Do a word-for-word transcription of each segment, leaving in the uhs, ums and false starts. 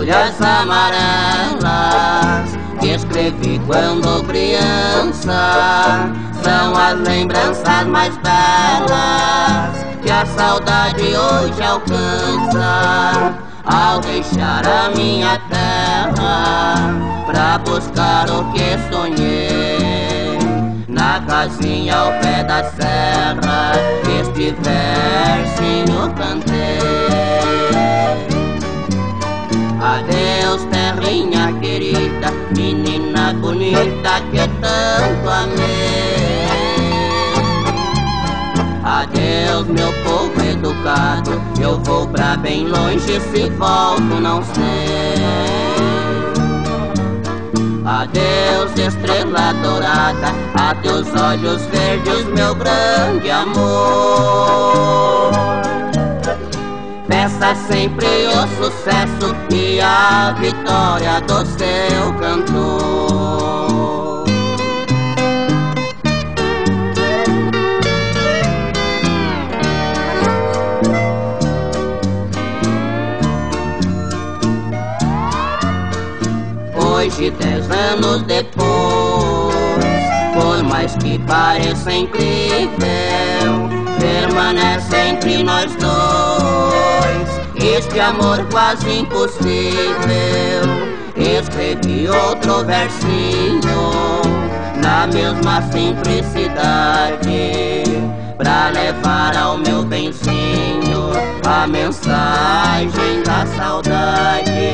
folhas amarelas que escrevi quando criança são as lembranças mais belas que a saudade hoje alcança ao deixar a minha terra pra buscar o que sonhei. Na casinha ao pé da serra este versinho cantei. Adeus, terrinha querida, menina bonita que tanto amei. Adeus, meu povo educado, eu vou pra bem longe, se volto não sei. Adeus, estrela dourada, a teus olhos verdes, meu grande amor. Peça sempre o sucesso e a vitória do seu cantor. Hoje, dez anos depois, por mais que pareça incrível, permanece entre nós dois este amor quase impossível. Escrevi outro versinho na mesma simplicidade pra levar ao meu benzinho a mensagem da saudade.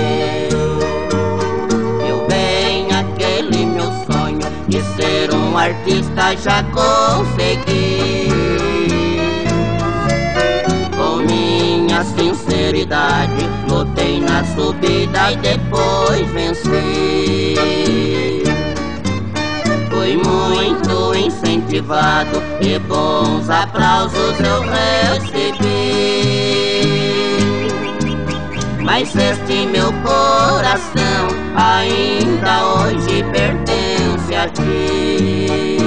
Eu bem, aquele meu sonho de ser um artista já consegui. Com minha sinceridade lutei na subida e depois venci. Fui muito incentivado e bons aplausos eu recebi. Mas este meu coração ainda hoje pertence a ti.